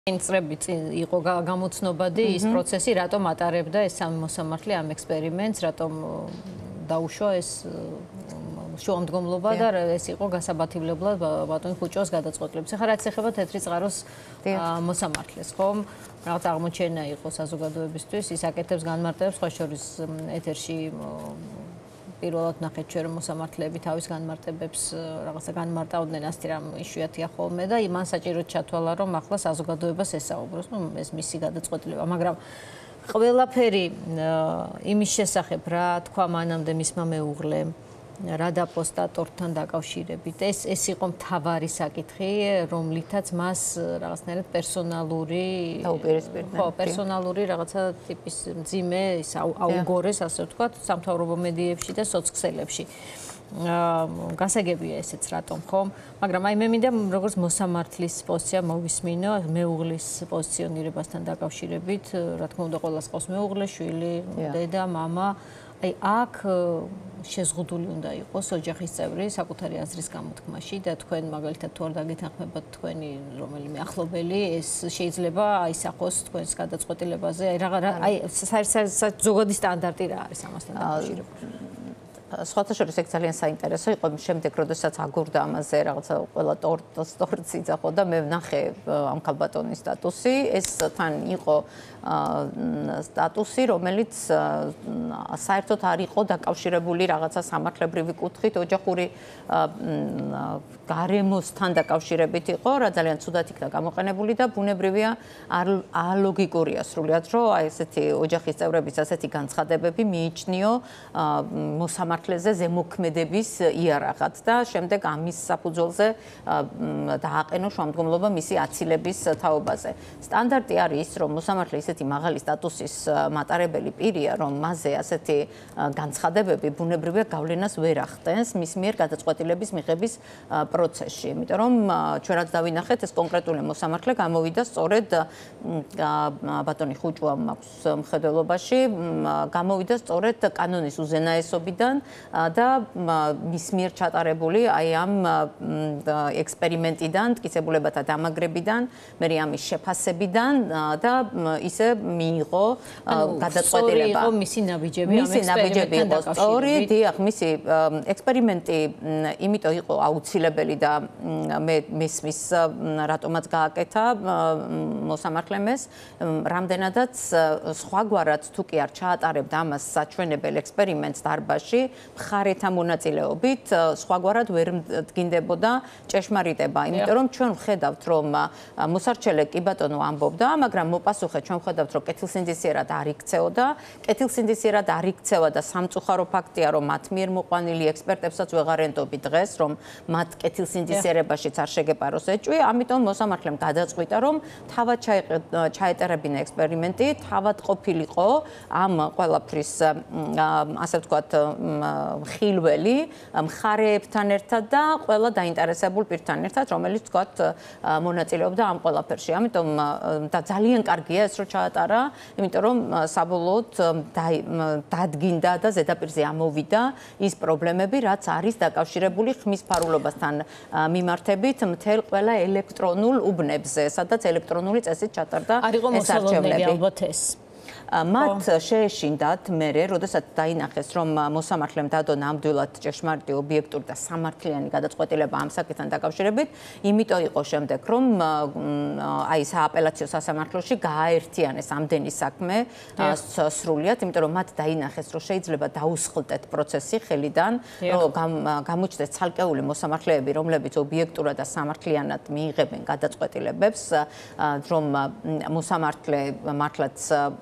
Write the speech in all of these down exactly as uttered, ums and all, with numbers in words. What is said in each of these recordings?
წრებით იყო გამოცნობადი ის პროცესი, რატომ ატარებდა ეს სამი მოსამართლე ამ ექსპერიმენტს, რატომ დაუშვა ეს შუამდგომლობა და ეს იყო გასაბათებლებლად ბატონი ხუჭოს გადაწყვეტილების. ახლა რაც ეხება თეთრი წყაროს მოსამართლეს, ხომ? რაღაც აღმოჩენა იყო საზოგადოებისთვის, ის აკეთებს განმარტებებს, სხვა შორის ეთერში პირველად ნახეთ ჩვენ რომ მოსამართლეები თავის განმარტებებს რაღაცა განმარტავდნენ ასეთი რამ იშვიათია ხოლმე და იმან საჭიროდ ჩათვალა რომ ახლა საზოგადოებას ესაუბროს, ну ეს მისი გადაწყვეტილება, მაგრამ ყველაფერი იმის შესახებ რა თქვა მანამდე მისმა მეუღლემ რა დაპოსტა ტორტთან დაკავშირებით. ეს ეს იყო მთავარი საკითხი, რომლითაც მას რაღაცნაირად პერსონალური დაუპირისპირდნენ. ხო, პერსონალური რაღაცა ტიპის მძიმე ის აუგორეს, ასე ვთქვათ, სამთავრობო მედიებში და სოცქსელებში. გასაგებია ესეც რატომ, ხო? მაგრამ აი მე მინდა როგორც მოსამართლის პოზიცია მოვისმინო, მეუღლის პოზიციონირებასთან დაკავშირებით, რა თქმა უნდა, ყველას ყავს მეუღლე, შვილი, დედა, მამა. აი აქ შეზღუდული უნდა იყოს ოჯახის წევრი საკუთარი აზრის გამოთქმაში და თქვენ მაგალითად თუ არ დაგეთანხმებათ თქვენი რომელიმე ახლობელი ეს შეიძლება აისახოს თქვენს გადაწყვეტილებაზე აი რა აი ზოგადი სტანდარტი რა არის ამასთან დაკავშირებით სხვათა შორის ეგ ძალიან საინტერესო იყო შემდეგ როდესაც აგურდა ამაზე რაღაცა ყველა ტორტს ტორტს იძახო და მე ვნახე ამ ქალბატონის სტატუსი ეს თან იყო სტატუსი რომელიც საერთოდ არ იყო დაკავშირებული რაღაცა სამართლებრივი კუთხით ოჯახური გარემოსთან დაკავშირებით იყო რა ძალიან ცუდად იქნა გამოყენებული და ბუნებრივია ალოგიკურია სრულიად რომ აი ესეთი ოჯახის წევრების ასეთი განცხადებები მიიჩნიო მოსამართლეზე ზემოქმედების იარაღად და შემდეგ ამის საფუძველზე დააყენო შუამდგომლობა მისი აცილების თაობაზე. სტანდარტი არის ის, რომ მოსამართლე ისეთი მაღალი სტატუსის მატარებელი პირია, რომ მასზე ასეთი განცხადებები ბუნებრივია გავლენას ვერ ახდენს მის მიერ გადაწყვეტილების მიღების პროცესში. იმიტომ რომ ჩვენ რაც დავინახეთ, ეს კონკრეტული მოსამართლე გამოვიდა სწორედ ბატონი ხუჭუა მაქვს მხედველობაში, გამოვიდა სწორედ კანონის უზენაესობიდან და მის მიერ ჩატარებული აი ამ ექსპერიმენტიდან, მტკიცებულებათა დამაგრებიდან, მე ამის შეფასებიდან და ისე მიიღო გადაწყვეტილება. იყო მისი ნაბიჯები ამ ექსპერიმენტთან დაკავშირებით. სწორი, დიახ, მისი ექსპერიმენტი იმიტომ იყო აუცილებელი და მე მესმის რატომაც გააკეთა მოსამართლემ ეს, რამდენადაც სხვაგვარად თუ კი არ ჩაატარებდა ამას საჩვენებელ ექსპერიმენტს დარბაზში მხარეთა მონაწილეობით სხვაგვარად ვერ დგინდებოდა ჭეშმარიტება, იმიტომ რომ ჩვენ ვხედავთ რომ მოსარჩელე კი ბატონო ამბობდა, მაგრამ მოპასუხეთ ჩვენ ვხედავთ რომ კეთილსინდისიერად არ იქცეოდა, კეთილსინდისიერად არ იქცევა და სამწუხარო ფაქტია რომ მათ მიერ მოყვანილი ექსპერტებსაც ვეღარენტობთ დღეს რომ მათ კეთილსინდისიერებაშიც არ შეგეპაროს ეჭვი, ამიტომ მოსამართლემ გადაწყვიტა რომ თავად ჩაეტარებინა ექსპერიმენტი, თავად ყოფილიყო ამ ყველაფრის ასე ვთქვათ ხილველი მხარეებთან ერთად და ყველა დაინტერესებულ პირთან ერთად, რომელიც ვთქვათ მონაწილეობდა ამ ყველაფერში. ამიტომ და ძალიან კარგია ეს რომ ჩაატარა, იმიტომ რომ საბოლოოდ დადგინდა და ზედაპირზე ამოვიდა ის პრობლემები, რაც არის დაკავშირებული ხმის ფარულობასთან მიმართებით მთელ ყველა ელექტრონულ უბნებზე, სადაც ელექტრონული წესით ჩატარდა ეს არჩევნები. ალბათ ეს მათ შეეშინდათ მერე, როდესაც დაინახეს, რომ მოსამართლემ დადო ნამდვილად ჭეშმარიტი ობიექტური და სამართლიანი გადაწყვეტილება ამ საკითხთან დაკავშირებით, იმიტომ იყო შემდეგ, რომ აი სააპელაციო სასამართლოში გააერთიანეს ამდენი საქმე სრულიად, იმიტომ რომ მათ დაინახეს, რომ შეიძლება დაუსხლტეთ პროცესი ხელიდან, რომ გამოჩნდეს ცალკეული მოსამართლეები, რომლებიც ობიექტურად და სამართლიანად მიიღებენ გადაწყვეტილებებს, რომ მოსამართლე მართლაც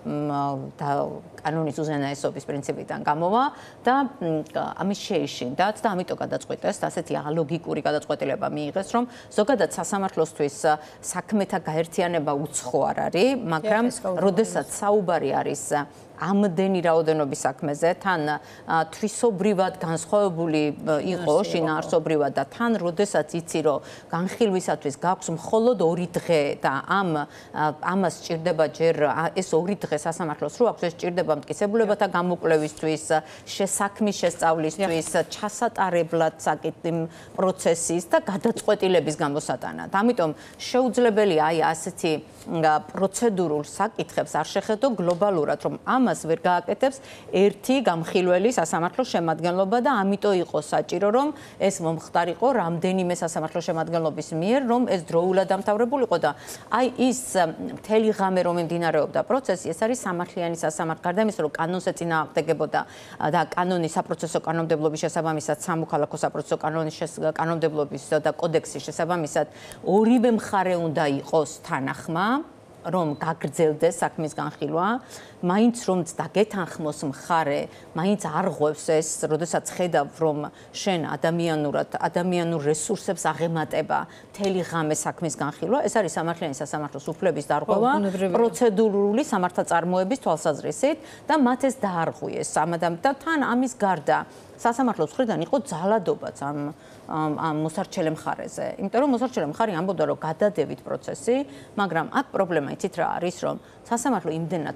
და კანონის უზენაესობის პრინციპიდან გამოვა და ამის შეეშინდათ და ამიტომ გადაწყვიტეს ასეთი ალოგიკური გადაწყვეტილება მიიღეს, რომ ზოგადად სასამართლოსთვის საქმეთა გაერთიანება უცხო არ არის, მაგრამ როდესაც საუბარი არის ამდენი რაოდენობის საქმეზე, თან თვისობრივად განსხვავებული იყო შინაარსობრივად და თან როდესაც იცი რომ განხილვისათვის გაქვს მხოლოდ ორი დღე და ამ ამას სჭირდება ჯერ ეს ორი დღე სასამართლოს რო აქვს ეს სჭირდება მტკიცებულებათა გამოკვლევისთვის, შესაქმის შესწავლისთვის, ჩასატარებლად საკითხი პროცესის და გადაწყვეტილების გამოსატანად. ამიტომ შეუძლებელია აი ასეთი პროცედურულ საკითხებს არ შეხედო გლობალურად, რომ ამას ვერ გააკეთებს ერთი გამხილველი სასამართლოს შემადგენლობა და ამიტომ იყო საჭირო, რომ ეს მომხდარიყო რამდენიმე სასამართლოს შემადგენლობის მიერ, რომ ეს დროულად დამთავრებულიყო და აი ის მთელი ღამე რომ მიმდინარეობდა პროცესი, ეს არის სამართლიანი სასამართლო. გარდა იმისა, რომ კანონს ეწინააღმდეგებოდა და კანონის საპროცესო კანონმდებლობის შესაბამისად, სამოქალაქო საპროცესო კანონის კანონმდებლობის და კოდექსის შესაბამისად, ორივე მხარე უნდა იყოს თანახმა, რომ გაგრძელდეს საქმის განხილვა, მაინც რომ დაგეთანხმოს მხარე, მაინც არ ღვევს ეს, როდესაც ხედავ, რომ შენ ადამიანურად, ადამიანურ რესურსებს აღემატება მთელი ღამე საქმის განხილვა, ეს არის სამართლიანი სასამართლოს უფლების დარღვევა, პროცედურული სამართალწარმოების თვალსაზრისით და მათ ეს დაარღვიეს. და თან ამის გარდა სასამართლოს მხრიდან იყო ძალადობაც ამ ამ მოსარჩელე მხარეზე. იმიტომ რომ მოსარჩელე მხარე ამბობდა, რომ გადადებით პროცესი, მაგრამ აქ პრობლემა იცით რა არის, რომ სასამართლო იმდენად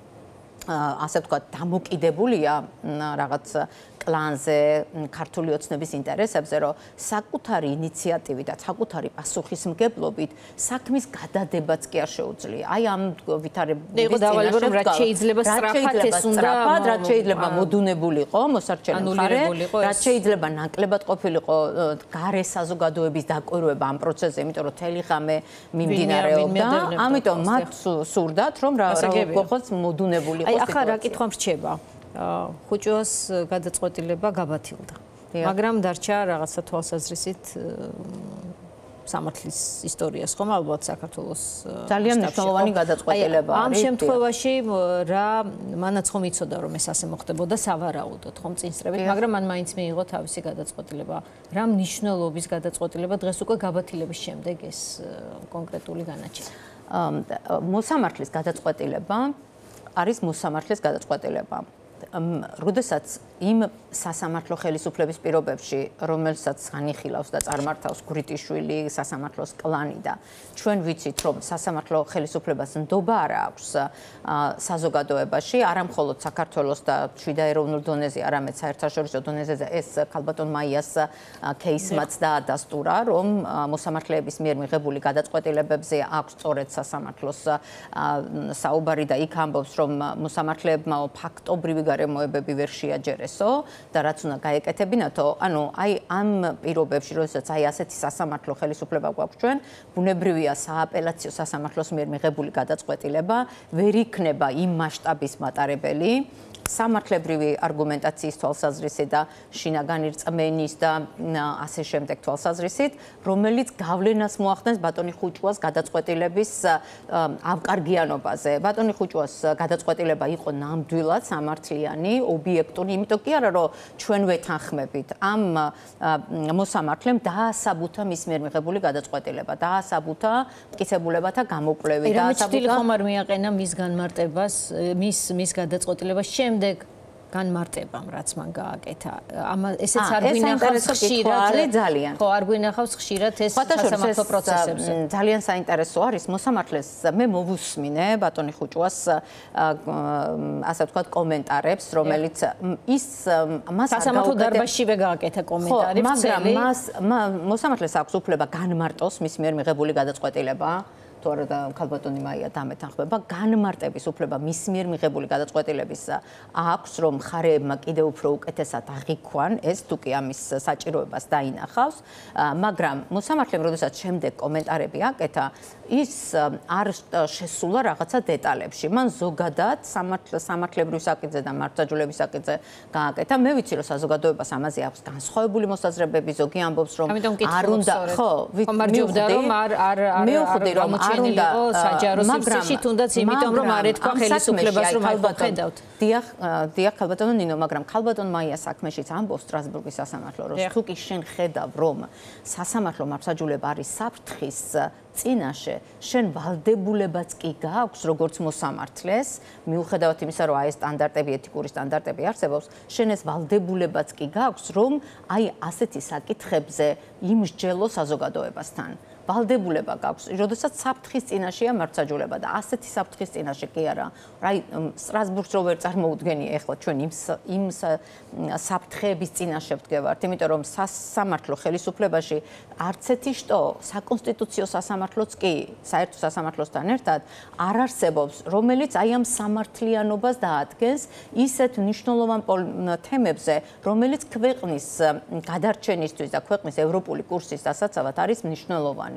ასე ვთქვათ, დამოკიდებულია რაღაც კლანზე, ქართული ოცნების ინტერესებზე, რომ საკუთარი ინიციატივით და საკუთარი პასუხისმგებლობით საქმის გადადებაც კი არ შეუძლია. აი ამ ვითარების წინაშე რომ რაც შეიძლება სწრაფად ეს უნდა, რაც შეიძლება მოდუნებულიყო მოსარჩელე მხარე, რაც შეიძლება ნაკლებად ყოფილიყო გარე საზოგადოების დაკვირვება ამ პროცესზე, იმიტომ რომ თელი ღამე მიმდინარეობდა. ამიტომ მათ სურდათ, რომ რაღაც მოდუნებულიყო. აი ახლა რა კითხვა მრჩება? ხუჭოს გადაწყვეტილება გაბათილდა. მაგრამ დარჩა რაღაცა თვალსაზრისით სამართლის ისტორიას ხომ ალბათ საქართველოს ძალიან მნიშვნელოვანი გადაწყვეტილება არის. ამ შემთხვევაში რა მანაც ხომ იცოდა რომ ეს ასე მოხდებოდა სავარაუდოდ ხომ წინსწრებით, მაგრამ მან მაინც მიიღო თავისი გადაწყვეტილება. რა მნიშვნელობის გადაწყვეტილება დღეს უკვე გაბათილების შემდეგ ეს კონკრეტული განაჩენი? მოსამართლის გადაწყვეტილება არის მოსამართლის გადაწყვეტილება. როდესაც იმ სასამართლო ხელისუფლების პირობებში, რომელსაც განიხილავს და წარმართავს გვრიტიშვილი, სასამართლოს კლანი და ჩვენ ვიცით, რომ სასამართლო ხელისუფლებას ნდობა არ აქვს საზოგადოებაში, არა მხოლოდ საქართველოს და შიდა ეროვნულ დონეზე, არამედ საერთაშორისო დონეზე ეს ქალბატონ მაიას кейსმაც დაადასტურა, რომ მოსამართლეების მიერ მიღებული გადაწყვეტილებებზე აქვს სწორედ სასამართლოს საუბარი და იქ ამბობს, რომ მოსამართლეებმა ფაქტობრივი გარემოებები ვერ შეაჯერესო და რაც უნდა გაეკეთებინათო, ანუ აი ამ პირობებში, როდესაც აი ასეთი სასამართლო ხელისუფლება გვაქვს ჩვენ, ბუნებრივია სააპელაციო სასამართლოს მიერ მიღებული გადაწყვეტილება ვერ იქნება იმ მასშტაბის მატარებელი, სამართლებრივი არგუმენტაციის თვალსაზრისით და შინაგანი რწმენის და ასე შემდეგ თვალსაზრისით, რომელიც გავლენას მოახდენს ბატონი ხუჭუას გადაწყვეტილების ავკარგიანობაზე. ბატონი ხუჭუას გადაწყვეტილება იყო ნამდვილად სამართლიანი, ობიექტური, იმიტომ კი არა, რომ ჩვენ ვეთანხმებით. ამ მოსამართლემ დაასაბუთა მის მიერ მიღებული გადაწყვეტილება, დაასაბუთა მტკიცებულებათა გამოკვლევი, დაასაბუთა ხომ არ მიაყენა მის განმარტებას, მის მის გადაწყვეტილებას შემდეგ განმარტებამ, რაც მან გააკეთა. ამა ესეც არ გვინახავს ხშირად ძალიან. ხო, არ გვინახავს ხშირად ეს სასამართლო პროცესებზე. ძალიან საინტერესო არის მოსამართლეს მე მოვუსმინე ბატონი ხუჭუას ასე ვთქვათ კომენტარებს, რომელიც ის მას სასამართლო დარბაზშივე გააკეთა კომენტარებს, მაგრამ მას მოსამართლეს აქვს უფლება განმარტოს მის მიერ მიღებული გადაწყვეტილება. თუ არა და ქალბატონი მაია დამეთანხმება, განმარტების უფლება მის მიერ მიღებული გადაწყვეტილების აქვს, რომ მხარეებმა კიდევ უფრო უკეთესად აღიქვან ეს თუ კი ამის საჭიროებას დაინახავს, მაგრამ მოსამართლემ როდესაც შემდეგ კომენტარები აკეთა, ის არ შესულა რაღაცა დეტალებში. მან ზოგადად სამართლებრივ საკითხზე და მართლმსაჯულების საკითხზე გააკეთა. მე ვიცი, რომ საზოგადოებას ამაზე აქვს განსხვავებული მოსაზრებები, ზოგი ამბობს, რომ არ უნდა, ხო, მივხვდი, რომ არ არ მივხვდი, რომ დადგენილი იყო საჯარო სივრცეში, თუნდაც იმიტომ რომ არ ეთქვა ხელისუფლებას რომ აი ხედავთ. დიახ, დიახ, ქალბატონო ნინო, მაგრამ ქალბატონ მაია საქმეშიც ამბობს სტრასბურგის სასამართლო, რომ თუ კი შენ ხედავ, რომ სასამართლო მართლმსაჯულება არის საფრთხის წინაშე, შენ ვალდებულებაც კი გააქვს, როგორც მოსამართლეს, მიუხედავად იმისა, რომ აი ეს სტანდარტები, ეთიკური სტანდარტები არსებობს, შენ ეს ვალდებულებაც კი გააქვს, რომ აი ასეთი საკითხებზე იმსჯელო საზოგადოებასთან. ვალდებულება გაქვს, როდესაც საფრთხის წინაშეა მართლმსაჯულება და ასეთი საფრთხის წინაშე კი არა. აი სტრასბურგს რო ვერ წარმოუდგენი ახლა ჩვენ იმ იმ საფრთხეების წინაშე ვდგევართ, იმიტომ რომ სასამართლო ხელისუფლებაში არც ერთი შტო, საკონსტიტუციო სასამართლოც კი, საერთო სასამართლოსთან ერთად არ არსებობს, რომელიც აი ამ სამართლიანობას დაადგენს ისეთ მნიშვნელოვან თემებზე, რომელიც ქვეყნის გადარჩენისთვის და ქვეყნის ევროპული კურსის დასაცავად არის მნიშვნელოვანი.